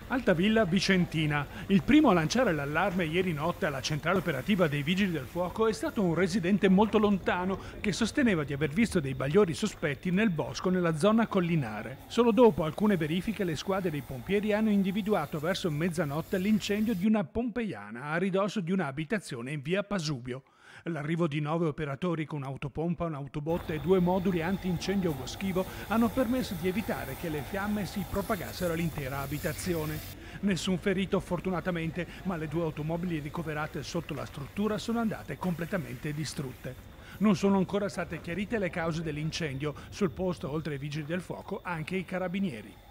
Altavilla Vicentina. Il primo a lanciare l'allarme ieri notte alla centrale operativa dei Vigili del Fuoco è stato un residente molto lontano che sosteneva di aver visto dei bagliori sospetti nel bosco nella zona collinare. Solo dopo alcune verifiche le squadre dei pompieri hanno individuato verso mezzanotte l'incendio di una pompeiana a ridosso di un'abitazione in via Pasubio. L'arrivo di 9 operatori con autopompa, un'autobotte e 2 moduli antincendio boschivo hanno permesso di evitare che le fiamme si propagassero all'intera abitazione. Nessun ferito fortunatamente, ma le 2 automobili ricoverate sotto la struttura sono andate completamente distrutte. Non sono ancora state chiarite le cause dell'incendio, sul posto oltre ai vigili del fuoco anche i carabinieri.